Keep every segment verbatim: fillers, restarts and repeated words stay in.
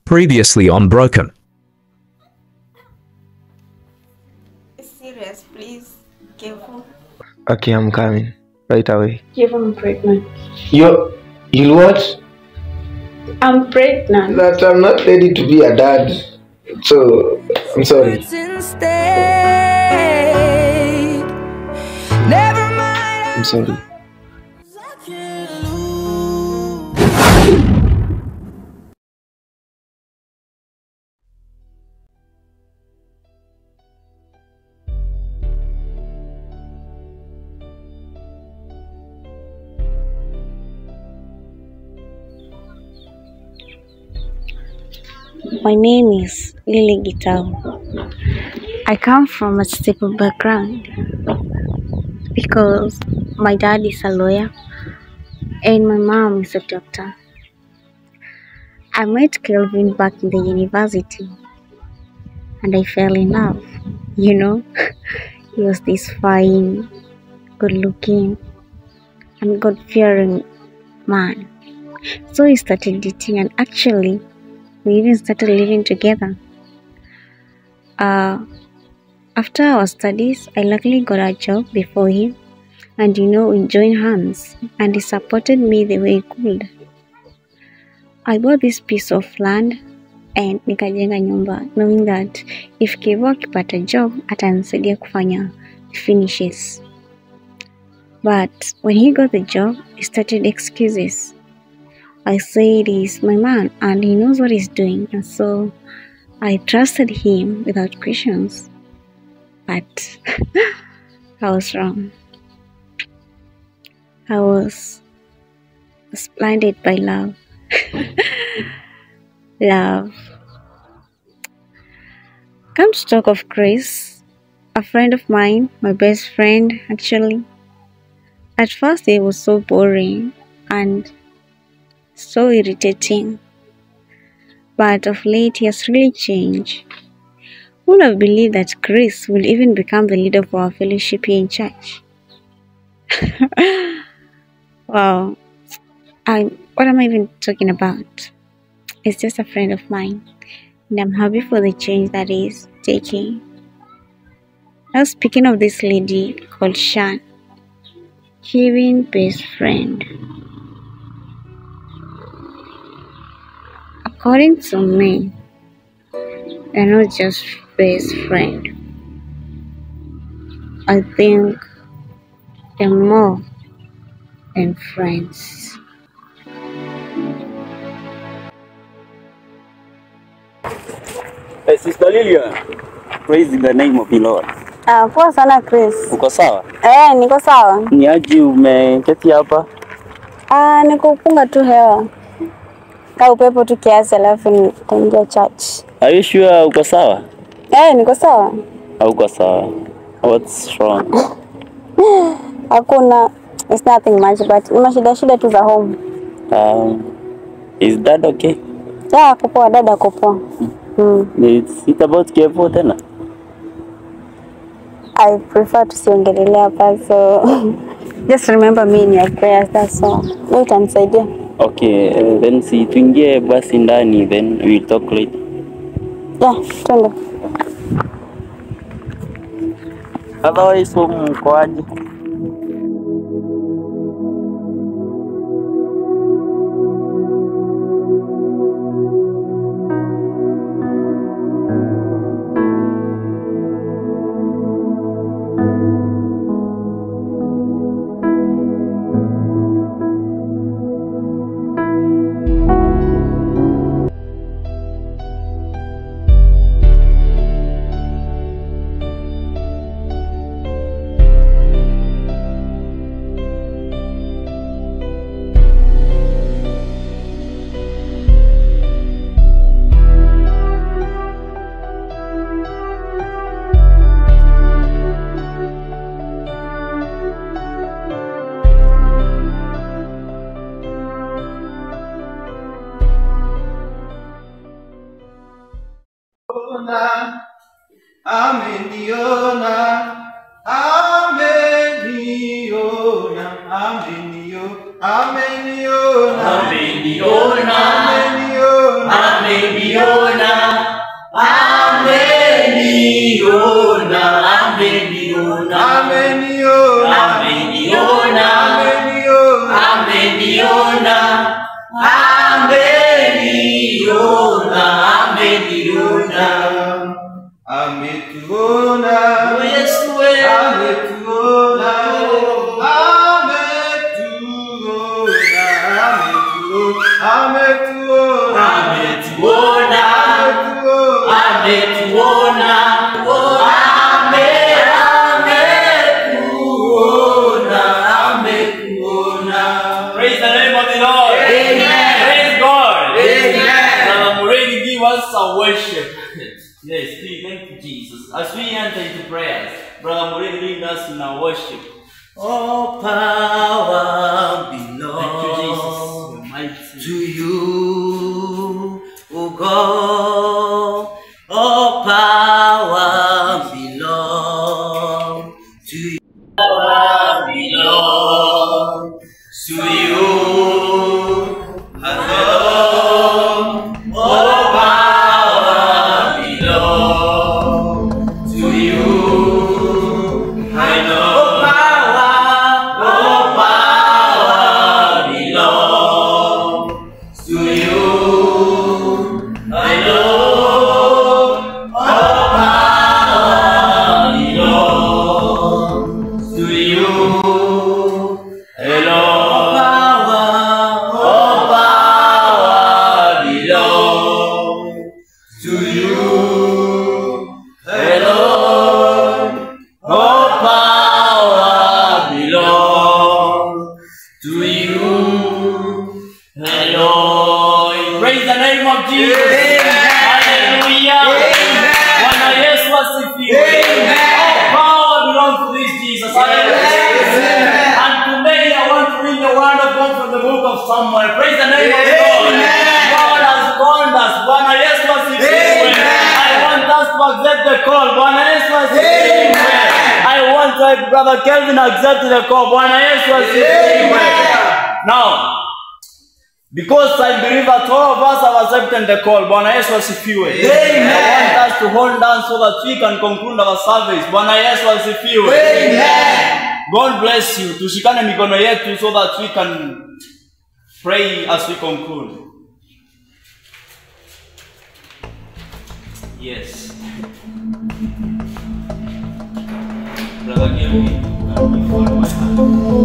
Previously on Broken. Serious, please. Careful. Okay, I'm coming right away. Give I'm pregnant. You, you what? I'm pregnant. That I'm not ready to be a dad. So, I'm sorry. I'm sorry. My name is Lily Gitau. I come from a stable background because my dad is a lawyer and my mom is a doctor. I met Kelvin back in the university and I fell in love. You know, he was this fine, good looking, and God fearing man. So we started dating and actually we even started living together. Uh, after our studies, I luckily got a job before him, and you know, we joined hands, and he supported me the way he could. I bought this piece of land and nikajenga nyumba, knowing that if Kevo akipata job, atanisaidia kufanya finishes. But when he got the job, he started excuses. I said he's my man and he knows what he's doing, and so I trusted him without questions. But I was wrong. I was, was blinded by love. Love. Come to talk of Chris, a friend of mine, my best friend actually. At first he was so boring and so irritating, but of late he has really changed. Who would have believed that Chris will even become the leader of our fellowship here in church? Wow, I what am I even talking about? It's just a friend of mine, and I'm happy for the change that he's taking. Now, speaking of this lady called Shan, Kevin's best friend. According to me, they're not just best friend. I think they're more than friends. Hey, Sister Lilian, praise the name of the Lord. Ah, poa sana Chris. Uko sawa? Eh, niko sawa. Ni aje umeketi hapa? Ah, niko kupunga tu hewa. Ka upepo tu kiasi alafu nitaingia church. Are you sure uko sawa? Eh, niko sawa. Hauko sawa. What's wrong? Hakuna, it's nothing much, but ni mashida shida tu za home. Um, is that okay? Yeah, kupoa dada kupoa. Mm. It's it about Kevo tena? I prefer to siongelelea hapa, so just remember me in your prayers, that's all. Wewe utanisaidia. Okay, uh, then si tuingie basi ndani, then we'll talk later. Yeah, twende. Otherwise, mko aje? Ameniona, ameniona, ameniona, ameniona, ameniona, ameniona, ameniona. ameniona, ameniona, ameniona, ameniona, ameniona, ameniona, ameniona, ameniona, ametuona, oh Yesu we, ametuona, ametuona, ametuona, ametuona, ametuona, oh ame, ametuona, ametuona. Praise the name of the Lord. Amen. Praise God. Amen. Brother Murray, give us some worship. Yes, please, thank you, Jesus. As we enter into prayers, Brother Murray, lead us in our worship. All power belongs Thank you, Jesus. You're mighty. to you, oh God. All power belongs to you. Power belongs to you alone. All power belongs to you. I know power, all power belongs to you. I know all power belongs to you. Hello, power, all power belongs to you. Hello, all power belongs to you. Hello, Praise the name of Jesus. Hallelujah. Bwana Yesu asifiwe. All power belongs to this Jesus. Hallelujah. And today I want to read the word of God from the book of Samuel. Praise the name of the Lord. God has called us. Bwana Yesu asifiwe. I want us to accept the call. Bwana Yesu asifiwe. I want to have Brother Kelvin accept the call. Bwana Yesu asifiwe. Now, because I believe that all of us have accepted the call. Bwana Yesu asifiwe. I want us to hold on so that we can conclude our service. Bwana Yesu asifiwe. God bless you. Tushikane mikono yetu so that we can pray as we conclude. Yes. Brother Kelvin, can you hold my hand?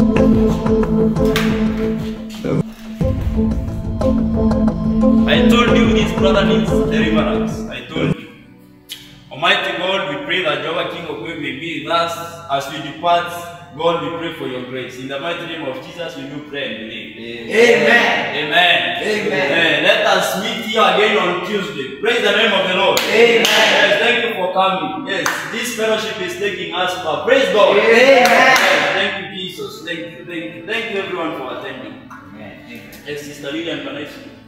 I told you this brother needs deliverance. I told you. Almighty God, we pray that Jehovah King of Glory may be with us as we depart. God, we pray for your grace. In the mighty name of Jesus, we do pray and believe. Amen. Amen. Amen. Let us meet here again on Tuesday. Praise the name of the Lord. Amen. Yes, thank you for coming. Yes, this fellowship is taking us far. Praise God. Amen. Yes, thank you, Jesus. Thank you, thank you. Thank you, everyone, for attending. Amen. Yes, Sister Lillian, can I see you?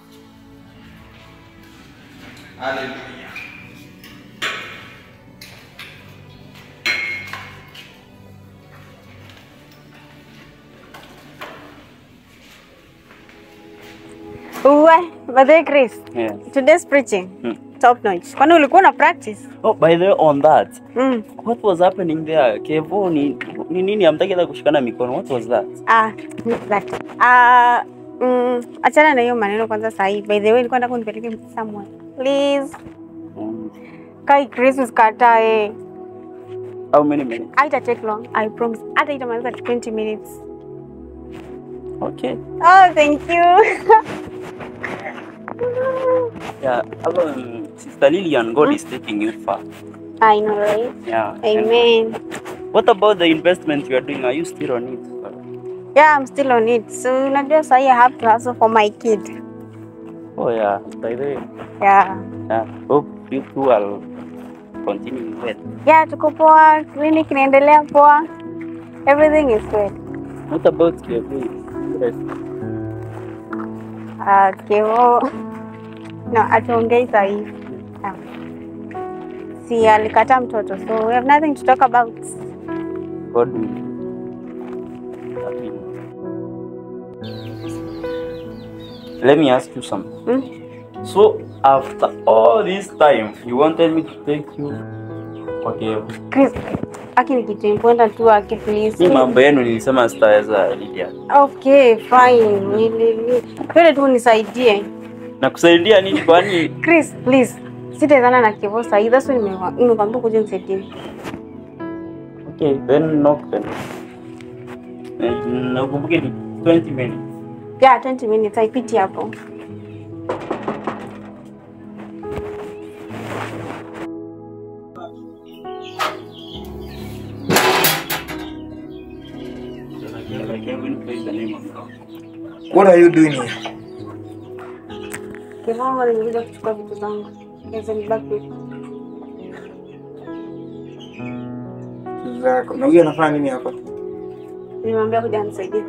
Hallelujah. Uwe, birthday Chris. Yes. Today's preaching. Hmm. Top notch. Kwani ulikuwa na practice? Oh, by the way, on that, Mm. what was happening there? Kevo, ni ni nini hamtaki hata kushikana mikono? What was that? Ah, that. Ah, mm, achana na hiyo maneno kwanza saa hii. By the way, nilikuwa nataka unipeleke somewhere. Please. Mm. Kai Chris usikatae. How many minutes? Haita take long. I promise. Hata itamaliza twenty minutes. Okay. Oh, thank you. Yeah. Um, Sister Lillian, God is taking you far. I know, right? Yeah. Amen. And what about the investment you are doing? Are you still on it? Yeah, I'm still on it. So, unajua sahi I have to hustle for my kid. Oh yeah. By the way. Yeah. Yeah. Hope you two will continue well. Yeah, tuko poa. Clinic inaendelea poa. Everything is good. What about Kevo? Yes. Ah, Kevo. No, atuongei sahi. Ah. Si alikata mtoto, so we have nothing to talk about. God will. Let me ask you something. Hmm? So after all this time, you wanted me to take you. Okay. Chris, aki ni kitu important tu aki please. Ni mambo yenu nilisema sitaweza Lydia. Okay, fine. Nili Pele tu nisaidie. Na kusaidia nini kwani? Chris, please. Sitaendana na Kevo sasa. That's why nimekwambia kuja nisaidie. Okay, then knock then. Na ukumbuke ni twenty minutes. Yeah, twenty minutes. Haipiti hapo. What are you doing here? Kevo alikuja kuchukua vitu zangu. Kaza ni back with. Zako. Na huyu anafanya nini hapa? Nimemwambia kuja nisaidie.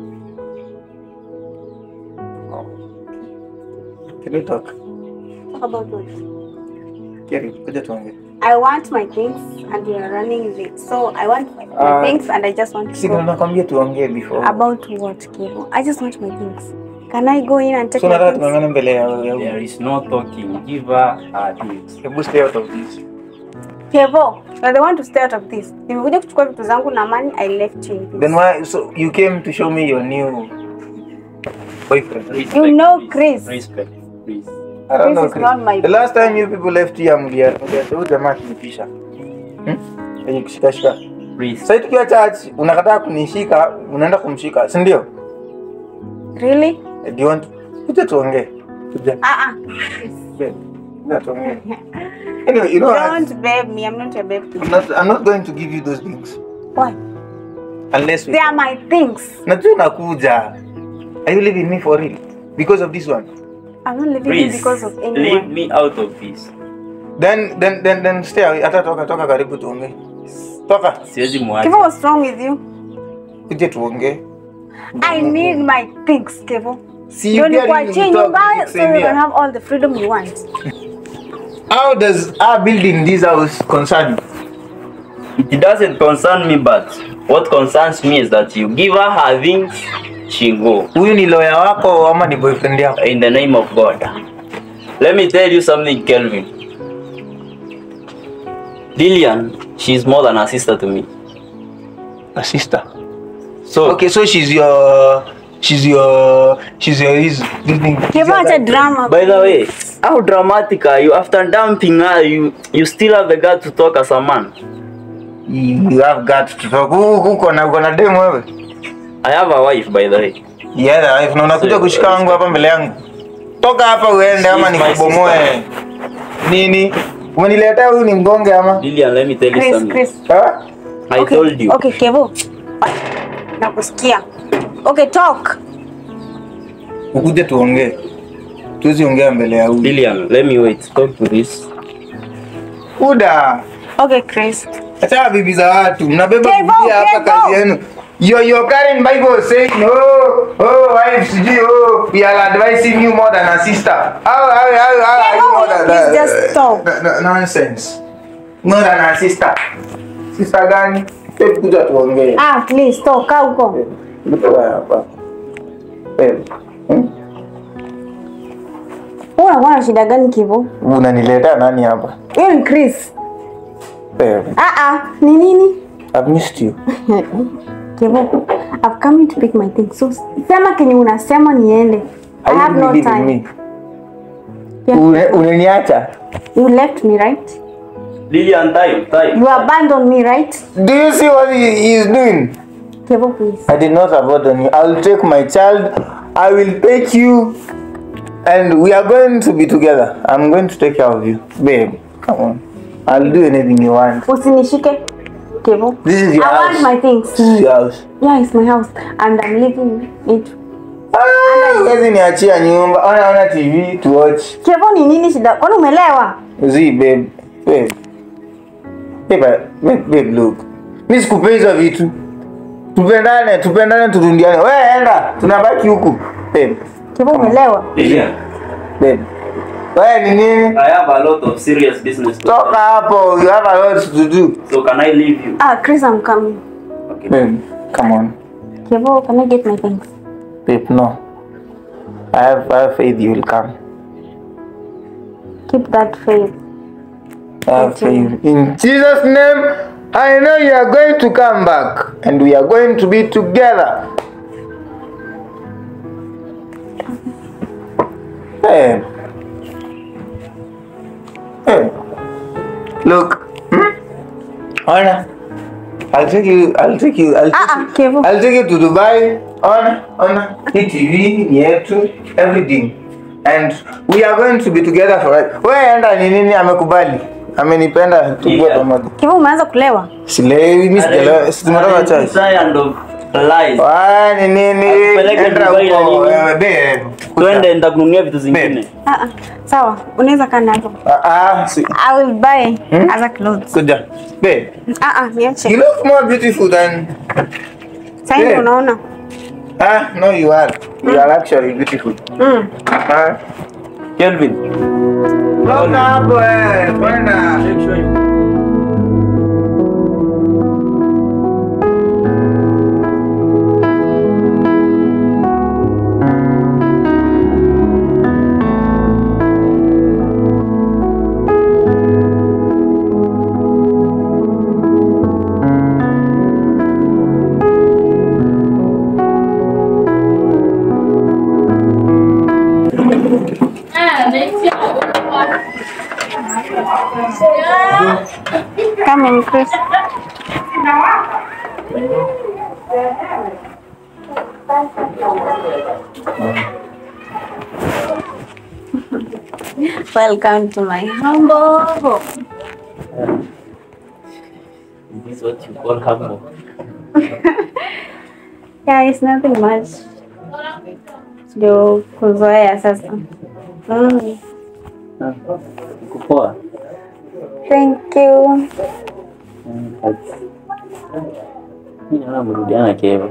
Can you talk? Talk about what? Keri, kuja tuongee. I want my things and we are running late. So I want my Uh, things and I just want to Si go. nakwambia tuongee before. About what, Kevo? I just want my things. Can I go in and take So my nataka things? tuangane mbele ya ya. There is no talking. Give her her things. Hebu stay out of this. Kevo, you're the one to stay out of this. Nimekuja kuchukua vitu zangu na money I left you in this. Then why so you came to show me your new boyfriend? Respect, You know please. Chris. Respect, please. I don't This know. is Chris. not my The last time you people left here, mlia mlia jamaa kinipisha. Hmm? Yenye kushika shika. Please. Sasa tukiwa church unakataa kunishika, unaenda kumshika, si ndio? Really? Do you want kuja tuongee? Kuja. Ah ah. Babe, kuja tuongee. Anyway, you know what? Don't babe me. I'm not your babe. I'm not I'm not going to give you those things Why? unless we They are my things. Najua nakuja. Are you leaving me for real? Because of this one? I'm not leaving you Please. because of Leave anyone. me out of this. Then then then then stay. Hata toka toka karibu tuongee. Toka. Siwezi Kevo, mwacha. what's wrong with you? Kuja tuongee. I need my things, Kevo. See, Don't you you getting change to your talk mind the so same you can here. have all the freedom you want. How does our building this house concern you? It doesn't concern me, but what concerns me is that you give her her things, she go. Huyu ni lawyer wako ama ni boyfriend yako? In the name of God. Let me tell you something, Kelvin. Lillian, she's more than a sister to me. A sister. So, Okay, so she's your she's your she's your his this thing. Kevo, acha drama. by the way, how dramatic are you? After dumping her, you you still have the guts to talk as a man. You have got to talk. Uko na uko na demu wewe. I have a wife, by the way. Yeah, if na unakuja kushika wangu hapa mbele yangu. Toka hapa uende ama She's my nikubomoe. Nini? Umeniletea huyu ni mgonge ama? Lillian, let me tell you Chris, something. Chris. Ha? I Okay, told you. Okay, Kevo. Nakusikia. Okay, talk. Ukuje tuongee. Tuwezi ongea mbele ya huyu. Lillian, let me wait. Talk to this. Uda. Okay, Chris. Acha bibi za watu. Mnabeba Kevo, Biblia hapa Kevo. kazi yenu. Your your current Bible saying, oh, oh, wives, oh, we are advising you more than a sister. How, how, how, how are you more than Please just stop. no, no, nonsense. More than a sister. Sister gani? Hebu kuja tuongee. Ah, please, talk. Kaa huko. Kuja hapa. Eh. Hmm? Wewe unakuwa na shida gani, Kevo? Unaniletea nani hapa? Wewe ni Chris. Eh. Ah ah, ni nini? I've missed you. Kevo, I've come in to pick my things. So, sema kenye unasema niende. I Are have you no leaving time. me? Yeah. Une- Unaniacha? You left me, right? Lillian, time, time. You abandoned me, right? Do you see what he he is doing? Kevo, please. I did not abandon you. I'll take my child. I will take you, and we are going to be together. I'm going to take care of you, babe. Come on. I'll do anything you want. Usinishike, Kevo. This is your I house. want my things. This is your house. Yeah, it's my house, and I'm living it. Ah, huwezi niachia nyumba. Ona ona T V to watch. Kevo, ni nini shida? Kwani umelewa? Zi, babe. Babe. Babe, babe, babe, look. Mimi sikupei hizo vitu. Tupendane, tupendane, turundiane. Wewe enda, tunabaki huku. Babe, Kevo, umelewa? Lillian, babe. Wewe ni nini? I have a lot of serious business to Toka hapo, you have a lot to do. So can I leave you? Ah, Chris, I'm coming. Okay. Babe, come on. Kevo, can I get my things? Babe, no. I have, I have faith you will come. Keep that faith. Have faith. In Jesus' name, I know you are going to come back and we are going to be together. Hey. Hey. Look. Hmm? Honor. I'll take you, I'll take you, I'll take, Ah, ah, Kevo. I'll take you to Dubai. Honor, honor, T V, yetu, everything. And we are going to be together forever. Wewe enda ni nini amekubali? Amenipenda tukue pamoja. Kevo umeanza kulewa? Silewi, mimi sijalewa, situmetoka church. Lies. Ah, ni nini? Akupeleke Enda Dubai na huko, nini? wewe babe. Twende nitakununulia vitu zingine. Ah ah. Sawa, unaweza kaa nazo. Ah, ah, si. I will buy hmm? other clothes. Kuja. Babe. Ah ah, niache. You look more beautiful than. Sasa ndio unaona. Ah, no you are. You are actually beautiful. Mm. Ah. Kelvin. Look up, wewe. Bwana. Make sure you Come in, Chris. Welcome to my humble home. This is what you call humble. Yeah, it's nothing much. Ndio kuzoea sasa. Mm. Kupoa. Thank you. Mimi naona mrudiana Kevo.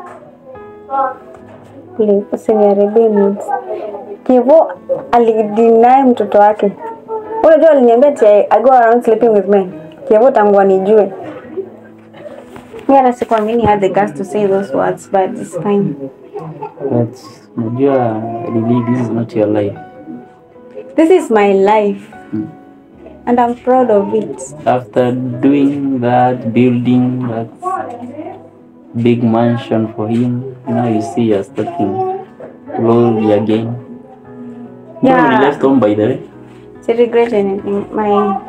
Please, usiniharibie mood. Kevo alideny mtoto wake. Unajua aliniambia ati I go around sleeping with men. Kevo tangu anijue. Mimi hata sikuamini had the guts to say those words, but it's fine. But unajua really this is not your life. This is my life. Mm. And I'm proud of it. After doing that, building that big mansion for him, now you see you're starting slowly again. Yeah. Nobody left home, by the way. I regret anything. My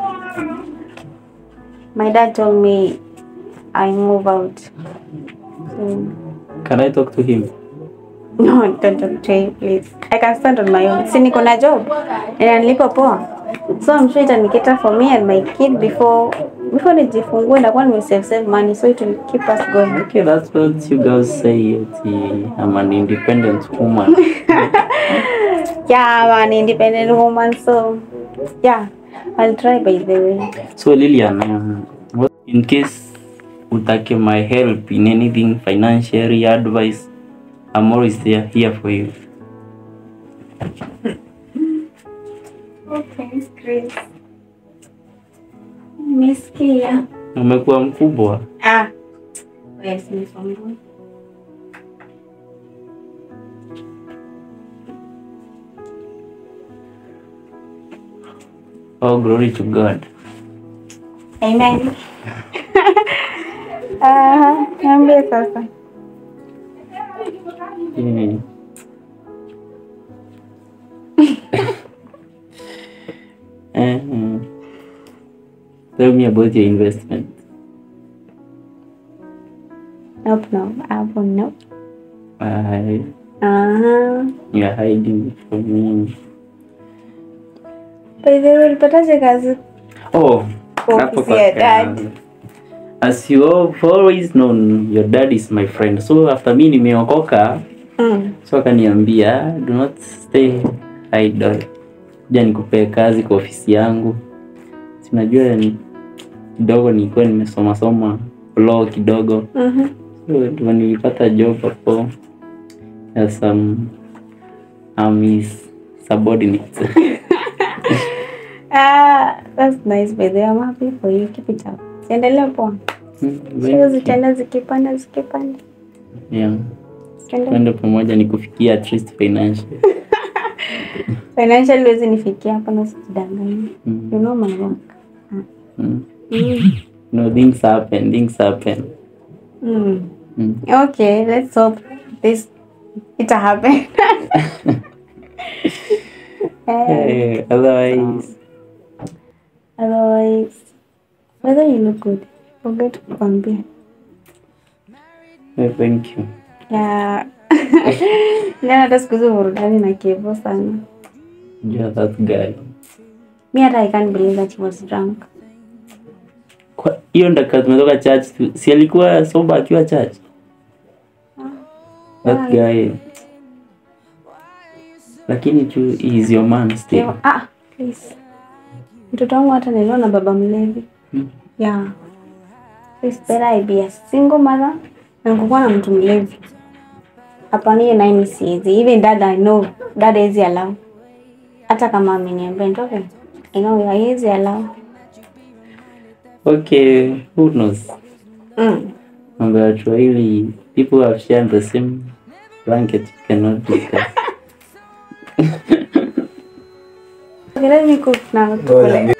my dad told me I move out. So, can I talk to him? no, don't talk to him, please. I can stand on my own. Si niko na job. And nilipo poa. So I'm sure itaniketa for me and my kid before before nijifungue na kwa nime save save money, so it will keep us going. Okay, that's what you guys say. I'm an independent woman. Yeah, I'm an independent woman, so yeah, I'll try by the way. So Lillian, um, what in case utake my help in anything, financially, advice, I'm always there here for you. Okay, Chris. Nimesikia. Umekuwa mkubwa. Ah. Yes, nimefungua. Oh, glory to God. Amen. Ah, niambie sasa. Yeah. uh, tell me about your investment. Nope, no. Apple, nope. Uh, Uh-huh. you are hiding it from me. By the way, ulipataje kazi? Oh, Kwa hapo ofisi ya kwa- dad. as you have always known, your dad is my friend. So after me nimeokoka, Mm. so akaniambia do not stay idle. Ja nikupee kazi kwa ofisi yangu. Sinajua ni kidogo nilikuwa nimesoma soma law kidogo. Mhm. So ndio nilipata job hapo as some um his subordinate. Ah, that's nice by the way. I'm happy for you. Keep it up. Endelea poa. Sio zitaenda zikipanda zikipanda. Yeah. Endelea. Twende pamoja nikufikia at least financial. Financially wezi nifikia hapa na sijidanganya. Mm. You know my work. Mm. Mm. No, things happen, things happen. Mm. Mm. Okay, let's hope this it happen. Hey, otherwise, Otherwise, whether you look good, forget to compare. no, thank you. Yeah. Nina hata siku hizo burudani na Kevo sana. You're that guy. Me hata I can't believe that he was drunk. Kwa hiyo ndaka tumetoka church, si alikuwa sober akiwa church? That guy. Lakini tu he is your man still. Kevo, ah, please. Mtoto wangu hata nilio na baba mlevi. Hmm. Yeah. Please better I be a single mother na kukuwa na mtu mlevi. Hapana hiyo nine siezi. Even dad I know, dad hezi allow. Hata kama ameniambia nitoke. I know hezi allow. Okay, who knows? Mm. On the actually, people who have shared the same blanket you cannot discuss. Okay, let me cook now. Go ahead.